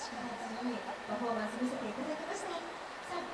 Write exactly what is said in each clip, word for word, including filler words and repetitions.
力強いパフォーマンス見せていただきました。さあ、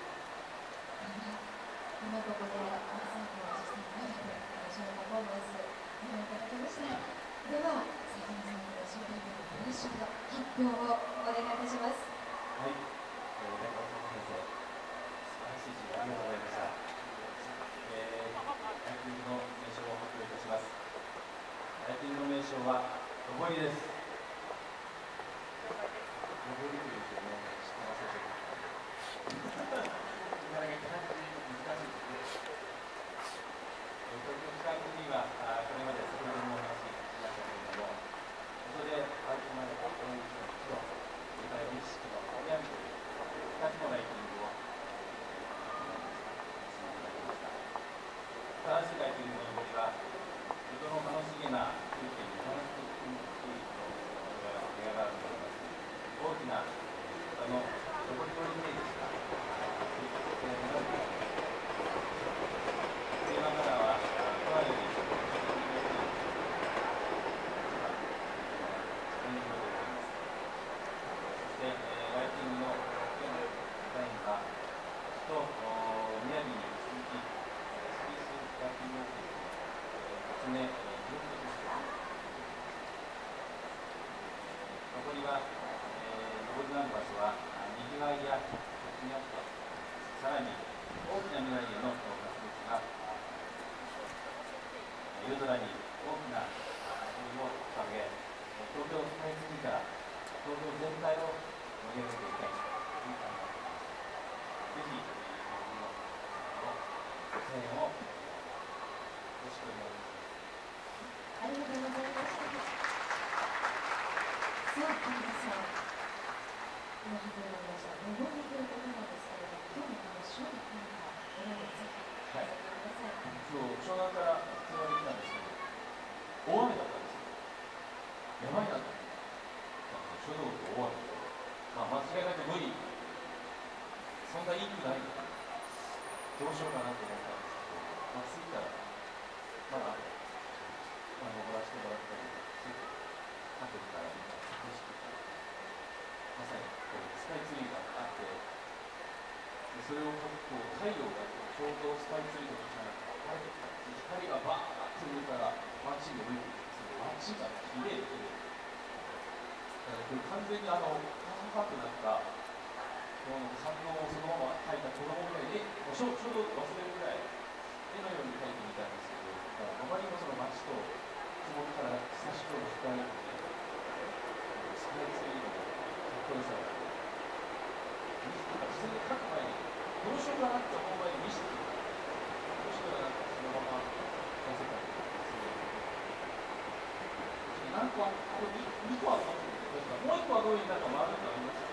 今ここで最後は実際に長く私のパフォーマンスご覧いただきました。では、最後に最後の集大成の優勝の発表をお願いいたします。 はい、えー、中尾先生、素晴らしい授業ありがとうございました。えー、ライティングの名称を発表いたします。ライティングの名称はのぼりです。のぼりという字をね、知ってますでしょうか。なかなか漢字難しいですね。これの使う国はこれまで先ほどもお話ししましたけれども、それであくまでこういう人の基礎、それから儀式の親みというふたつのライティングを新しいライティングののぼりは、人の楽しげな風景に楽しく雰囲気と絵があると思います。大きなあののぼりをイメージしたテーマカラーはこのようにライティングのデザインがと宮城に続きスペースライティングをですね、記録として残りは、えー、残りのある場所はにぎわいや活気にあって、さらに大きな未来への活躍が夜空に大きな鳥を掲げ、東京スカイツリーから東京全体を盛り上げていきたいという考えです。ぜひ、ご声援をよろしくお願いします。 ありがとうございました。さあ、皆さん、今発表になりました、のぼりということなんですけれども、今日のこの勝利というのは、どのようにぜひ教えてください。 今日、湘南から通話できたんですけど、大雨だったんですよ。やばいなと思って。書道と大雨と、まあ、間違いなく無理、そんないい句ないのかな、どうしようかなと思ったんですけど、まあ、着いたら、まだ、まあ、登らせてもらったり、各部から見た景色が、まさにこうスカイツリーがあって、でそれをこう太陽がちょうどスカイツリーの下に光がバーッと上から街に降りてきて、街がきれいきれい。これ完全にあのパーッとなったこの感動をそのまま描いた子供みたいに、もうちょうど忘れるぐらい絵のように描いてみたんですけど、もう周りもその街と雲から差し込む光でスカイツリーのかっこよさが自然に描く前にどうしようかなって思う前に見せてくれた。どうしようかなってそのまま出せたりとか、何個あと 2, 2個あるのもう一個はどういうなんか丸いのありました。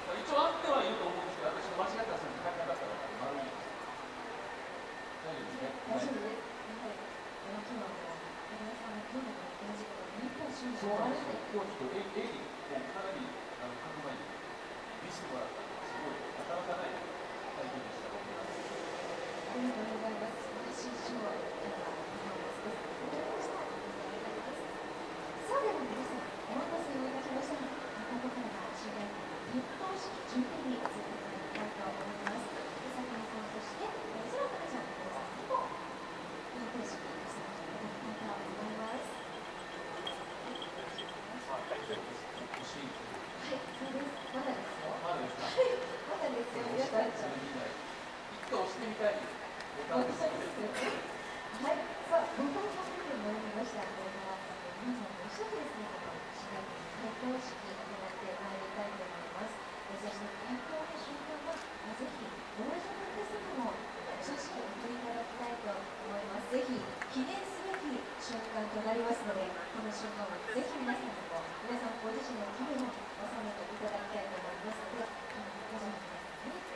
一応あってはいると思うんですけど、私の間違ったらそれ書きなかったら丸いです。大丈夫ですね。 大丈夫です。やはり、今日はもう、皆さんの今日の展示会が日本周辺そうなんですよ。今日日ちょっと A, A にもうかなりあの書く前に見せてもらったので、すごいなかなかない体験でした。僕はありがとうございます。素晴らしい賞を今日はパフォーマンスです。いただきました。さあ、では皆さん、お待たせをいたしました。ここからは集大成の点灯式準備に移っていただきたいと思います。さきみさん、そして、そらかなちゃん、皆さんにも点灯式に参加いただきたいと思います。 はい、そうです。欲しい。 はい、そうです。まだですよ。 まだですか。 はい、まだですよ。皆さん。 一度押してみたいボタンですよね。 はい、さあ、ボタンが出てまいりました。これから皆さんと一緒にですね、このしがつの点灯式を行ってまいりたいと思います。そして点灯の瞬間は、ぜひご来場の皆様もお写真を撮っていただきたいと思います。ぜひ記念すべき瞬間となりますので、この瞬間をぜひ皆さんにも皆さんご自身の気分を収めていただきたいと思いますので、ご自身の皆さんに